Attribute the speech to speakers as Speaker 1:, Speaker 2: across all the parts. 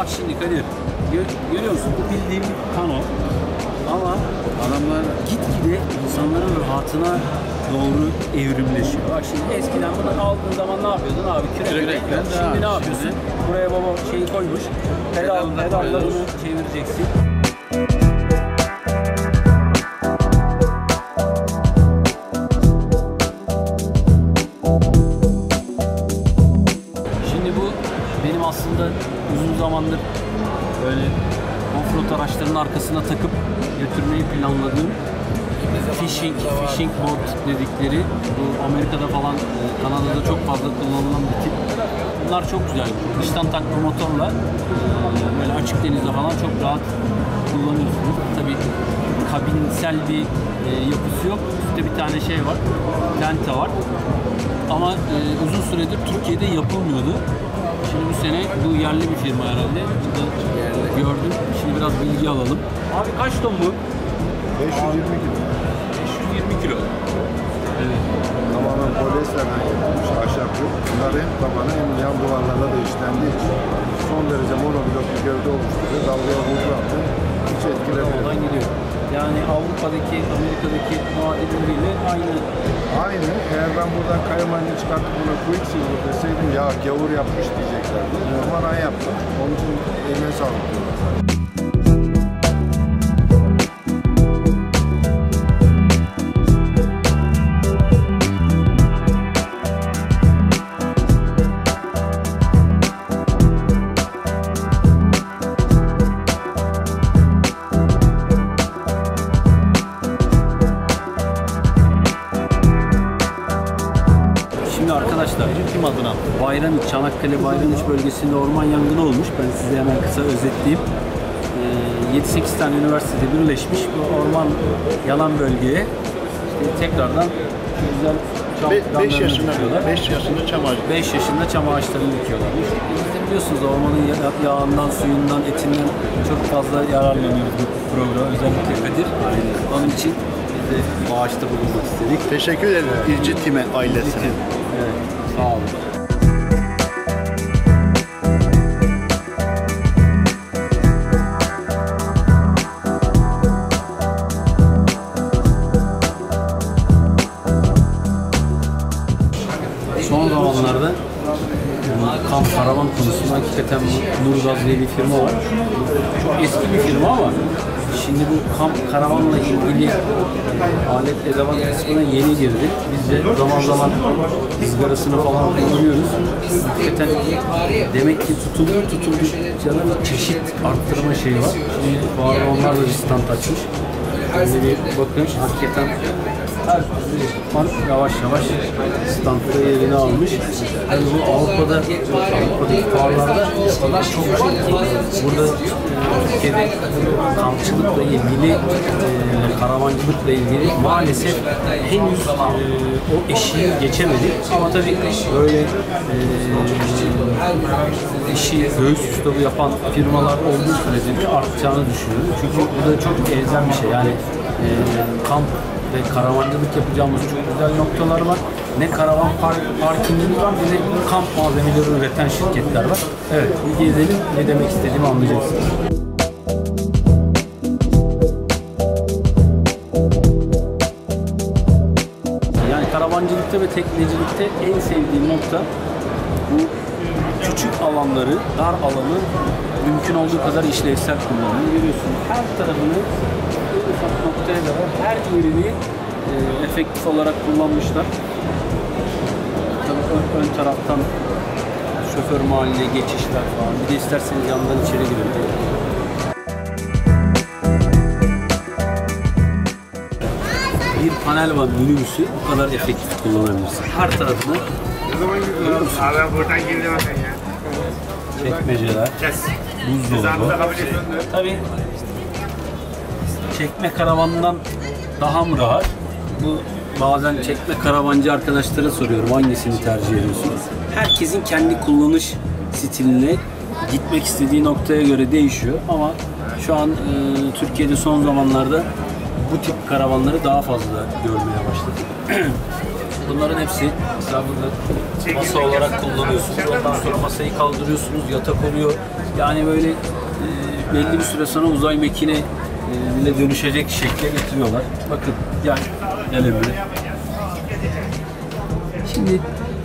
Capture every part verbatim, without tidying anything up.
Speaker 1: Bak şimdi Kadir, gö görüyor musun? Bu bildiğim kano. Ama adamlar gitgide insanların rahatına doğru evrimleşiyor. Bak şimdi eskiden bunu aldığın zaman ne yapıyordun abi? Kürekle. Şimdi ne yapıyorsun? Buraya baba şeyi koymuş. Pedal, pedalla bunu çevireceksin. Şimdi bu benim aslında uzun zamandır böyle offroad araçlarının arkasına takıp götürmeyi planladığım fishing, fishing boat dedikleri, bu Amerika'da falan, Kanada'da çok fazla kullanılan bir tip. Bunlar çok güzel. Dıştan takma motorla böyle açık denizde falan çok rahat kullanıyorsunuz. Tabii kabinsel bir yapısı yok. Üstte bir tane şey var, tente var. Ama uzun süredir Türkiye'de yapılmıyordu. Şimdi bu sene bu yerli bir firma herhalde. Burada gördüm. Şimdi biraz bilgi alalım. Abi kaç ton bu?
Speaker 2: beş yüz yirmi kilo.
Speaker 1: beş yüz yirmi kilo. Evet.
Speaker 2: Tamamen polyesterden yapılmış ahşap yok. Bunlar hem tabanı hem yan duvarlarla da işlendiği için son derece monoblok bir gövde oluşturuyor. Dalgaya vurduğunda hiç etkilemiyor.
Speaker 1: Oradan gidiyor. Yani Avrupa'daki, Amerika'daki muadilleriyle aynı.
Speaker 2: Aynı. Eğer ben buradan kaymanını çıkartıp buna Quicksilver deseydim ya gavur yapmış diyeceklerdi. Evet. Ama ben yaptım. Onun için eline sağlık diyorlar.
Speaker 1: Arkadaşlar, kim adına? Bayramiç, Çanakkale Bayramiç bölgesinde orman yangını olmuş. Ben size hemen kısa özetleyeyim. yedi sekiz tane üniversitede birleşmiş bu orman yanan bölgeye işte tekrardan güzel çam
Speaker 3: beş yaşında beş yaşında çam ağacı.
Speaker 1: beş yaşında çam ağaçlarını dikiyorlar. Biz de biliyorsunuz ormanın yağından, suyundan, etinden çok fazla yararlanıyoruz bu program. Özellikle Kadir. Onun için biz de ağaçta bulunmak istedik.
Speaker 3: Teşekkür ederim İlci Time ailesine.
Speaker 1: Evet, sağ olun. Son zamanlarda kamp karavan konusunda hakikaten Nurgaz diye bir firma var. Çok eski bir firma ama şimdi bu kamp karavanla ilgili alet edevat kısmına yeni girdik. Biz de zaman zaman ızgarasını falan kullanıyoruz. Hakikaten demek ki tutulur tutuldukça da çeşit arttırma şeyi var. Şimdi bu arada onlar da bir stand açmış. Şimdi bir bakın hakikaten yavaş yavaş standta yerini almış. Yani bu Avrupa'da, Avrupa'daki fuarlarda çok şey. Burada Türkiye'de kampçılıkla ilgili, e, karavancılıkla ilgili maalesef henüz e, o eşiği geçemedik. Ama tabii böyle e, işi göğüs üstü yapan firmalar olduğu sürece bir artacağını düşünüyorum. Çünkü bu da çok elzem bir şey. Yani e, kamp ve karavancılık yapacağımız çok güzel noktalar var. Ne karavan park, parkingimiz var, ne de kamp malzemeleri üreten şirketler var. Evet, bir gezelim, ne demek istediğimi anlayacaksınız. Yani karavancılıkta ve teknecilikte en sevdiğim nokta bu küçük alanları, dar alanı mümkün olduğu kadar işlevsel kullanmayı görüyorsunuz. Her tarafını ufak noktaya kadar her yerini e, efektif olarak kullanmışlar. Tabii ön, ön taraftan şoför mahalline geçişler falan. Bir de isterseniz yandan içeri girelim. Bir panel var, minibüsü bu kadar efektif kullanabilirsin. Her tarafını görüyor musun?
Speaker 4: Abi buradan girdi bakın ya.
Speaker 1: Çekmeceler, buzdolabı. Tabii çekme karavandan daha mı rahat? Bu bazen çekme karavancı arkadaşlara soruyorum hangisini tercih ediyorsunuz? Herkesin kendi kullanış stiline gitmek istediği noktaya göre değişiyor ama şu an e, Türkiye'de son zamanlarda bu tip karavanları daha fazla görmeye başladık. Bunların hepsi mesela burada masa olarak kullanıyorsunuz. Ondan sonra masayı kaldırıyorsunuz, yatak oluyor. Yani böyle e, belli bir süre sonra uzay mekine e, bile dönüşecek şekle getiriyorlar. Bakın gel, gel Emre. Şimdi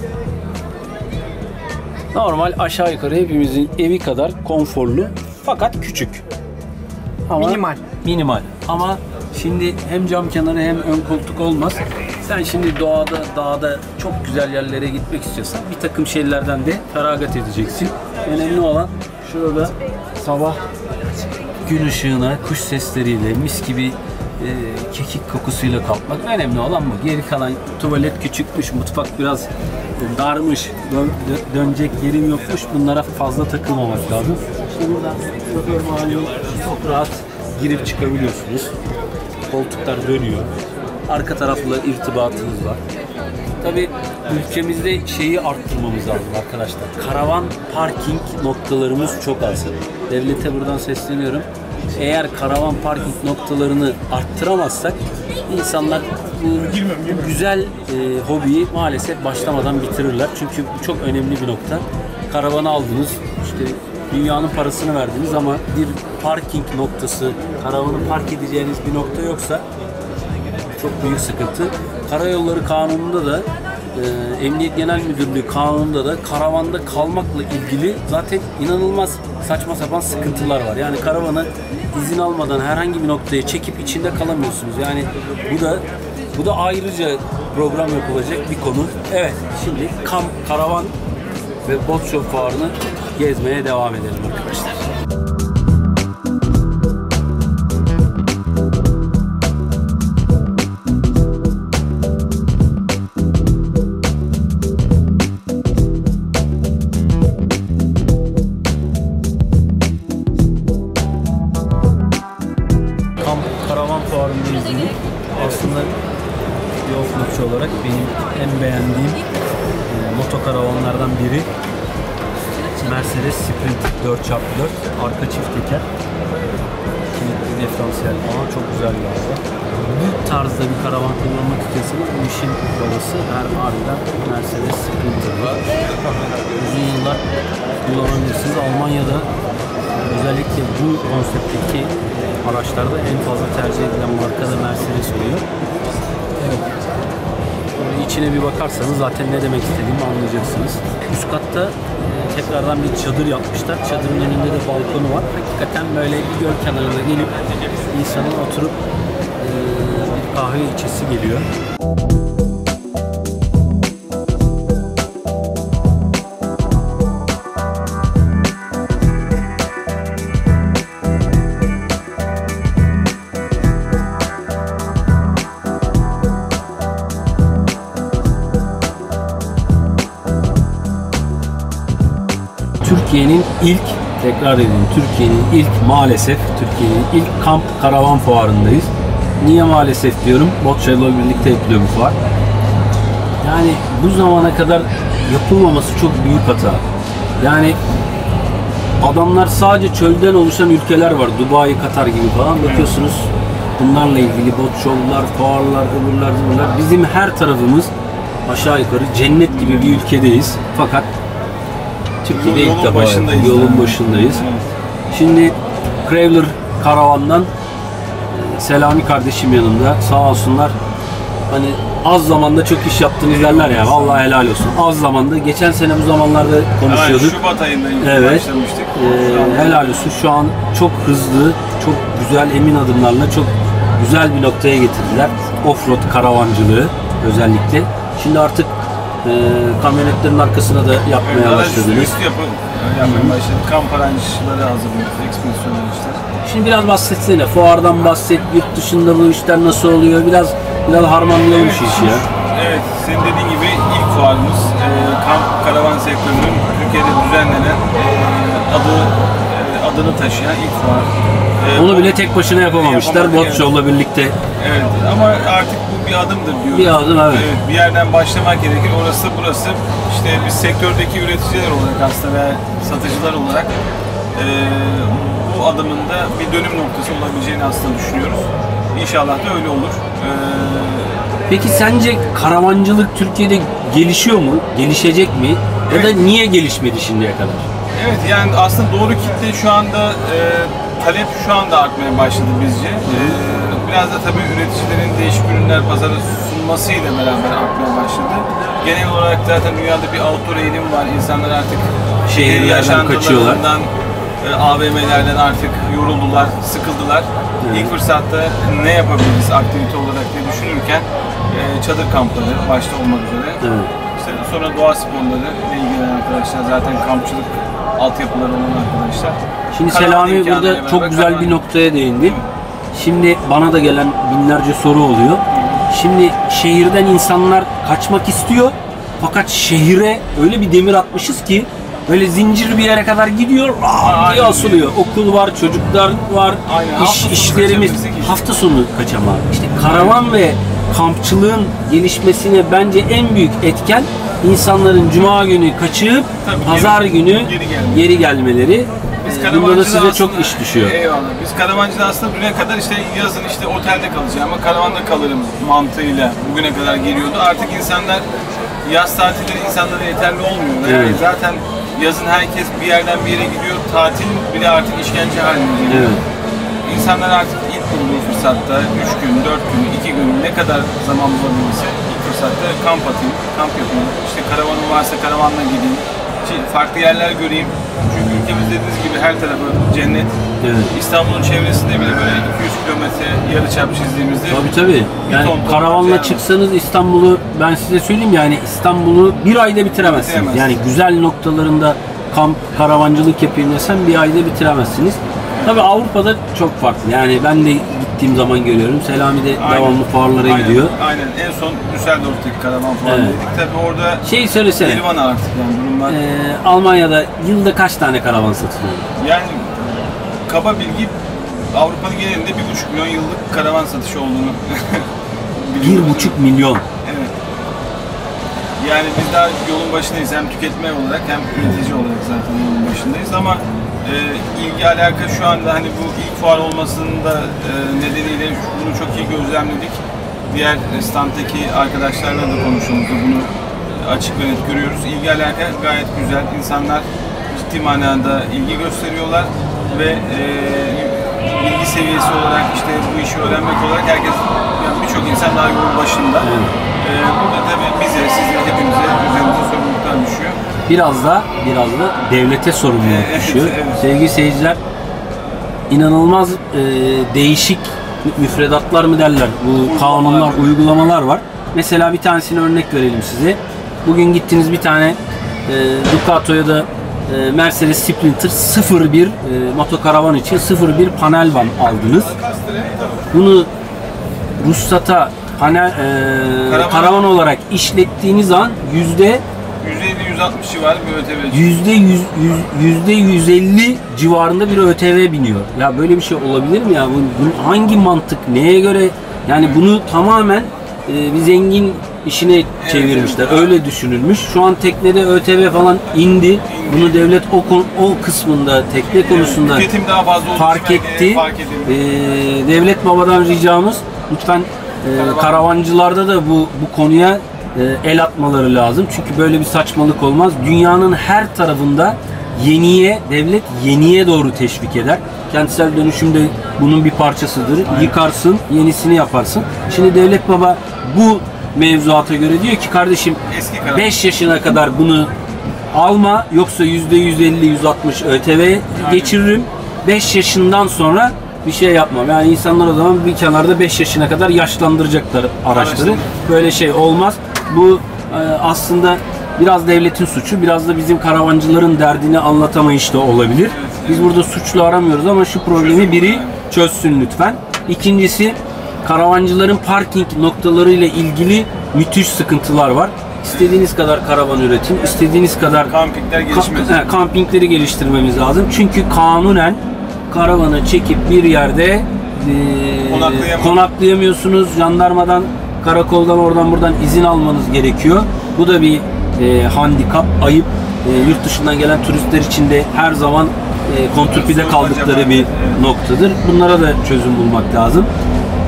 Speaker 1: normal aşağı yukarı hepimizin evi kadar konforlu fakat küçük. Ama
Speaker 4: Minimal.
Speaker 1: Minimal. Ama şimdi hem cam kenarı hem ön koltuk olmaz. Sen şimdi doğada, dağda çok güzel yerlere gitmek istiyorsan bir takım şeylerden de feragat edeceksin. Önemli olan şurada sabah gün ışığına, kuş sesleriyle, mis gibi e, kekik kokusuyla kalkmak. Önemli olan bu. Geri kalan tuvalet küçükmüş, mutfak biraz e, darmış, dön, dö- dönecek yerim yokmuş. Bunlara fazla takılmamak lazım. İşte buradan şoför mahalli çok rahat girip çıkabiliyorsunuz. Koltuklar dönüyor. Arka tarafla irtibatınız var. Tabii ülkemizde şeyi arttırmamız lazım arkadaşlar. Karavan parking noktalarımız çok az. Devlete buradan sesleniyorum. Eğer karavan parking noktalarını arttıramazsak insanlar bu güzel e, hobiyi maalesef başlamadan bitirirler. Çünkü bu çok önemli bir nokta. Karavanı aldınız, işte dünyanın parasını verdiniz ama bir parking noktası, karavanı park edeceğiniz bir nokta yoksa çok büyük sıkıntı. Karayolları Kanunu'nda da e, Emniyet Genel Müdürlüğü Kanunu'nda da karavanda kalmakla ilgili zaten inanılmaz saçma sapan sıkıntılar var. Yani karavanı izin almadan herhangi bir noktaya çekip içinde kalamıyorsunuz. Yani bu da bu da ayrıca program yapılacak bir konu. Evet, şimdi kamp, karavan ve bot shop fuarını gezmeye devam edelim arkadaşlar. Kamp karavan fuarında izleyip aslında bir offroadçu olarak benim en beğendiğim e, motokaravanlardan biri Mercedes Sprint dört çarpı dört arka çift teker, kilitli diferansiyel falan, çok güzel bir araba. Bu tarzda bir karavan kullanmak istiyorsanız bu işin babası her harbiden Mercedes Sprint var. Uzun yıllar kullanabilirsiniz. Almanya'da özellikle bu konseptteki araçlarda en fazla tercih edilen marka da Mercedes oluyor. Evet. Böyle içine bir bakarsanız zaten ne demek istediğimi anlayacaksınız. Üst katta e, tekrardan bir çadır yapmışlar. Çadırın önünde de balkonu var. Hakikaten böyle bir göl kenarında gelip insanın oturup e, bir kahve içesi geliyor. Türkiye'nin ilk, tekrar edeyim, Türkiye'nin ilk maalesef Türkiye'nin ilk kamp karavan fuarındayız. Niye maalesef diyorum? Botçay'la birlikte yapılıyor bu fuar. Yani bu zamana kadar yapılmaması çok büyük hata. Yani adamlar sadece çölden oluşan ülkeler var. Dubai, Katar gibi falan. Bakıyorsunuz bunlarla ilgili bot show'lar, fuarlar, öbürler, öbürler. Bizim her tarafımız aşağı yukarı cennet gibi bir ülkedeyiz. Fakat Türkiye'de ilk defa yolun başındayız. Şimdi Cravler Karavan'dan Selami kardeşim yanımda, sağ olsunlar. Hani az zamanda çok iş yaptınız derler ya, vallahi helal olsun. Az zamanda, geçen sene bu zamanlarda konuşuyorduk.
Speaker 5: Evet, Şubat ayında
Speaker 1: evet.
Speaker 5: başlamıştık.
Speaker 1: Ee, helal olsun, şu an çok hızlı, çok güzel, emin adımlarla çok güzel bir noktaya getirdiler. Offroad karavancılığı özellikle. Şimdi artık e, kamyonetlerin arkasına da yapmaya
Speaker 5: evet,
Speaker 1: başladınız.
Speaker 5: Üst yapı yapmaya başladık. Kamp araçları hazırlıyoruz, ekspedisyon araçlar.
Speaker 1: Şimdi biraz bahsetsene, fuardan bahset, yurt dışında bu işler nasıl oluyor, biraz biraz harmanlayalım
Speaker 5: Evet,
Speaker 1: şu işi ya.
Speaker 5: Evet, senin dediğin gibi ilk fuarımız e, kamp karavan sektörünün Türkiye'de düzenlenen e, adı e, adını taşıyan ilk fuar. E,
Speaker 1: Onu bile tek başına yapamamışlar, Bot Show'la birlikte.
Speaker 5: Evet, ama artık bu bir adımdır diyoruz.
Speaker 1: Bir adım, evet.
Speaker 5: Evet, bir yerden başlamak gerekir. Orası burası. İşte biz sektördeki üreticiler olarak aslında ve satıcılar olarak e, bu adımın da bir dönüm noktası olabileceğini aslında düşünüyoruz. İnşallah da öyle olur. E,
Speaker 1: Peki sence karavancılık Türkiye'de gelişiyor mu? Gelişecek mi? Ya da
Speaker 5: Evet.
Speaker 1: niye gelişmedi şimdiye kadar?
Speaker 5: Evet, yani aslında doğru kitle şu anda e, talep şu anda artmaya başladı bizce. E, biraz da tabii üreticilerin değişik ürünler pazara sunmasıyla beraber artmaya başladı. Genel olarak zaten dünyada bir outdoor eğilim var. İnsanlar artık şehir
Speaker 1: Şehirlerden kaçıyorlar.
Speaker 5: yaşantılarından, e, A V M'lerden artık yoruldular, sıkıldılar.
Speaker 1: Evet.
Speaker 5: İlk fırsatta ne yapabiliriz aktivite olarak diye düşünürken e, çadır kampları başta olmak üzere.
Speaker 1: Evet.
Speaker 5: İşte sonra doğa sporları ile ilgilenen arkadaşlar, zaten kampçılık altyapıları olan arkadaşlar.
Speaker 1: Şimdi
Speaker 5: Karavan
Speaker 1: Selami
Speaker 5: imkanlarıyla
Speaker 1: burada çok
Speaker 5: beraber
Speaker 1: güzel
Speaker 5: karavan-
Speaker 1: bir noktaya değindi. Şimdi bana da gelen binlerce soru oluyor. Şimdi şehirden insanlar kaçmak istiyor. Fakat şehire öyle bir demir atmışız ki böyle zincir bir yere kadar gidiyor, rahat diye
Speaker 5: Aynen.
Speaker 1: asılıyor. Okul var, çocuklar var,
Speaker 5: Aynen. Hafta
Speaker 1: iş
Speaker 5: sonu
Speaker 1: işlerimiz.
Speaker 5: kaçabilsek işte.
Speaker 1: Hafta sonu kaçamağı. İşte karavan ve kampçılığın gelişmesine bence en büyük etken insanların cuma günü kaçıp
Speaker 5: Tabii,
Speaker 1: pazar
Speaker 5: geri-
Speaker 1: günü
Speaker 5: geri gelmeleri.
Speaker 1: geri gelmeleri.
Speaker 5: Biz
Speaker 1: Ee, Bunda da
Speaker 5: karavancıda
Speaker 1: size
Speaker 5: aslında-
Speaker 1: çok iş düşüyor.
Speaker 5: Eyvallah. Biz karavancıda aslında düne kadar işte yazın işte otelde kalacağım ama karavanda kalırım mantığıyla bugüne kadar geliyordu. Artık insanlar yaz tatilleri insanlara yeterli olmuyor. Yani
Speaker 1: Evet.
Speaker 5: zaten yazın herkes bir yerden bir yere gidiyor. Tatil bile artık işkence haline geliyor.
Speaker 1: Evet.
Speaker 5: İnsanlar artık ilk bulduğu fırsatta üç gün, dört gün, iki gün ne kadar zaman bulabilirse ilk fırsatta kamp atayım, kamp yapayım. İşte karavanım varsa karavanla gideyim. Ki farklı yerler göreyim. Çünkü ülkemiz dediğiniz gibi her tarafı cennet.
Speaker 1: Evet.
Speaker 5: İstanbul'un çevresinde bile böyle iki yüz kilometre yarıçap çizdiğimizde
Speaker 1: Tabii tabii. Yani
Speaker 5: ton ton
Speaker 1: karavanla
Speaker 5: yer var.
Speaker 1: çıksanız İstanbul'u, ben size söyleyeyim, yani İstanbul'u bir ayda bitiremezsiniz.
Speaker 5: Bitiremezsiniz.
Speaker 1: Yani güzel noktalarında kamp, karavancılık yapayım desem bir ayda bitiremezsiniz. Tabii Avrupa'da çok farklı. Yani ben de gittiğim zaman görüyorum. Selami de
Speaker 5: Aynen.
Speaker 1: devamlı fuarlara
Speaker 5: Aynen,
Speaker 1: gidiyor.
Speaker 5: Aynen. En son Düsseldorf'taki karavan falan
Speaker 1: Evet.
Speaker 5: dedik. Tabii orada
Speaker 1: Şeyi söylesene.
Speaker 5: Elvan artık yani durumlar.
Speaker 1: Ee, Almanya'da yılda kaç tane karavan satılıyor?
Speaker 5: Yani kaba bilgi Avrupa'nın genelinde bir buçuk milyon yıllık karavan satışı olduğunu biliyoruz.
Speaker 1: Bir buçuk milyon.
Speaker 5: Evet. Yani biz daha yolun başındayız, hem tüketme olarak hem üretici olarak zaten yolun başındayız ama e, ilgi alaka şu anda hani bu ilk fuar olmasının da e, nedeniyle bunu çok iyi gözlemledik. Diğer standtaki arkadaşlarla da konuştuğumuzda bunu açık ve net görüyoruz. İlgi alaka gayet güzel. İnsanlar ciddi manada ilgi gösteriyorlar ve e, bilgi seviyesi olarak işte bu işi öğrenmek olarak herkes, yani birçok insan daha yolun başında.
Speaker 1: Evet.
Speaker 5: E, burada tabii bize, size, hepimize üzerimize sorumluluklar düşüyor.
Speaker 1: Biraz da biraz da devlete sorumluluk
Speaker 5: Evet,
Speaker 1: düşüyor.
Speaker 5: evet.
Speaker 1: Sevgili seyirciler, inanılmaz e, değişik müfredatlar mı derler, bu kanunlar, uygulamalar var. Mesela bir tanesini örnek verelim size. Bugün gittiniz bir tane e, Ducato ya da e, Mercedes Sprinter sıfır bir e, motokaravan için sıfır bir panel van aldınız. Bunu ruhsata panel e,
Speaker 5: Karavan-
Speaker 1: karavan olarak işlettiğiniz an yüzde
Speaker 5: yüzde elli yüz altmış civarı bir ÖTV.
Speaker 1: Yüzde yüz, yüz- yüzde yüz elli civarında bir ÖTV biniyor. Ya böyle bir şey olabilir mi ya? Bu, bu hangi mantık, neye göre? Yani bunu tamamen e, bir zengin işine çevirmişler.
Speaker 5: evet.
Speaker 1: Öyle düşünülmüş. Şu an teknede ÖTV falan indi. Bunu devlet o kon- o kısmında, tekne konusunda
Speaker 5: Tüketim daha fazla olduğu
Speaker 1: fark
Speaker 5: için belki
Speaker 1: etti.
Speaker 5: fark edildi.
Speaker 1: Ee, devlet babadan ricamız lütfen e, karavancılarda da bu bu konuya e, el atmaları lazım. Çünkü böyle bir saçmalık olmaz. Dünyanın her tarafında yeniye, devlet yeniye doğru teşvik eder. Kentsel dönüşüm de bunun bir parçasıdır. Yıkarsın, yenisini yaparsın. Şimdi devlet baba bu mevzuata göre diyor ki kardeşim
Speaker 5: Eski karavan.
Speaker 1: beş yaşına kadar bunu alma, yoksa yüzde yüz elli yüz altmış ÖTV geçiririm. beş yaşından sonra bir şey yapmam. Yani insanlar o zaman bir kenarda beş yaşına kadar yaşlandıracaklar araçları.
Speaker 5: Araçları.
Speaker 1: Böyle şey olmaz. Bu e, aslında biraz devletin suçu, biraz da bizim karavancıların derdini anlatamayış da olabilir. Biz burada suçlu aramıyoruz ama şu problemi biri çözsün lütfen. İkincisi, karavancıların parking noktalarıyla ilgili müthiş sıkıntılar var. İstediğiniz kadar karavan üretin, istediğiniz kadar
Speaker 5: Kampingler gelişmez.
Speaker 1: Ka- he, kampingleri geliştirmemiz lazım. Çünkü kanunen karavanı çekip bir yerde e,
Speaker 5: Konaklayamam.
Speaker 1: konaklayamıyorsunuz. Jandarmadan, karakoldan, oradan buradan izin almanız gerekiyor. Bu da bir e, handikap, ayıp. E, yurt dışından gelen turistler için de her zaman e, kontrpide kaldıkları bir noktadır. Bunlara da çözüm bulmak lazım.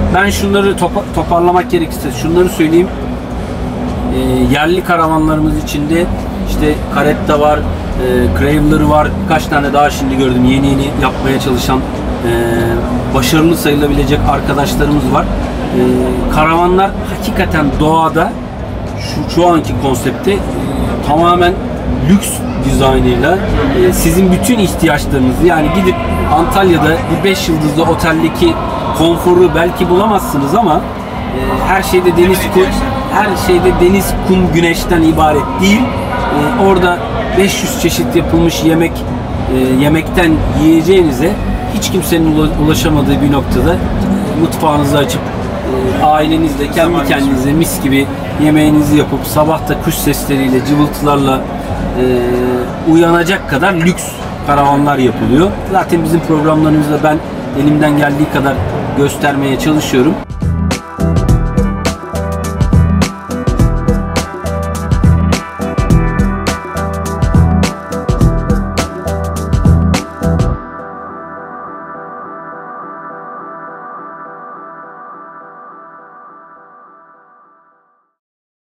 Speaker 1: ben şunları topa- toparlamak gerekirse şunları söyleyeyim. E, yerli karavanlarımız içinde işte Caretta var, e, Craveler var, birkaç tane daha şimdi gördüm yeni yeni yapmaya çalışan e, başarılı sayılabilecek arkadaşlarımız var. E, karavanlar hakikaten doğada şu, şu anki konsepte e, tamamen lüks dizaynıyla e, sizin bütün ihtiyaçlarınızı, yani gidip Antalya'da bir beş yıldızlı oteldeki konforu belki bulamazsınız ama e, her şeyde deniz, kum, her şeyde deniz, kum, güneşten ibaret değil. E, orada beş yüz çeşit yapılmış yemek e, yemekten yiyeceğinize hiç kimsenin ula- ulaşamadığı bir noktada e, mutfağınızı açıp e, ailenizle kendi kendinize mis gibi yemeğinizi yapıp sabah da kuş sesleriyle, cıvıltılarla e, uyanacak kadar lüks karavanlar yapılıyor. Zaten bizim programlarımızda ben elimden geldiği kadar göstermeye çalışıyorum.